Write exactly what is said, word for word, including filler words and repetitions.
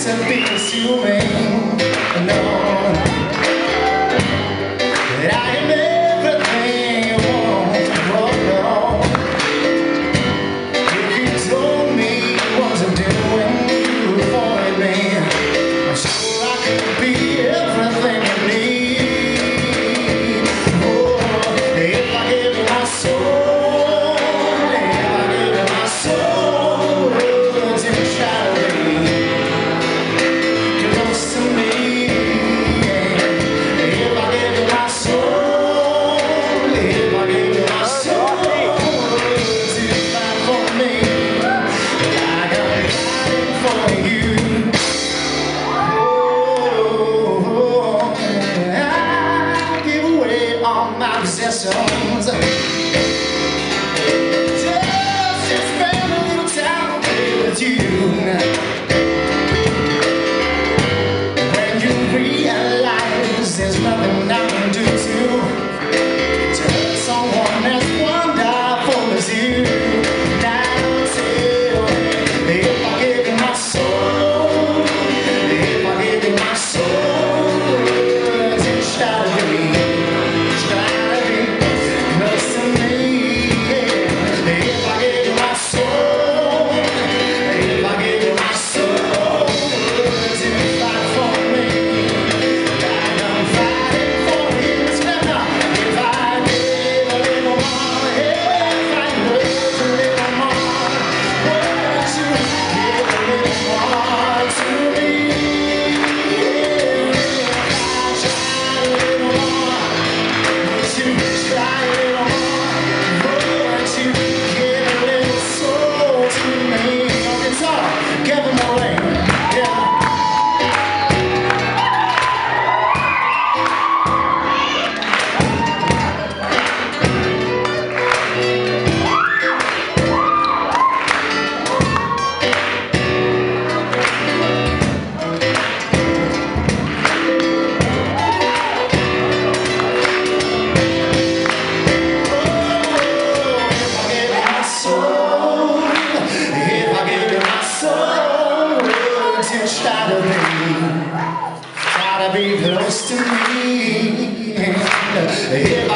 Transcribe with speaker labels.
Speaker 1: to be assuming, no, that I am everything you want. Oh no, if you told me you wasn't doing, you avoid me, I'm sure I could be everything you need. Oh, if I gave you my soul, if I gave you my soul, would you try to be close to me? If I gave you my soul, if I gave you my soul, would you fight for me like I'm fighting for you? All my possessions, just to spend a little time with you. When you realize there's nothing I can do to to hurt someone as wonderful as you. Now tell me, if I gave you my soul, if I gave you my soul, would you shout at me? Try to be, try to be close to me.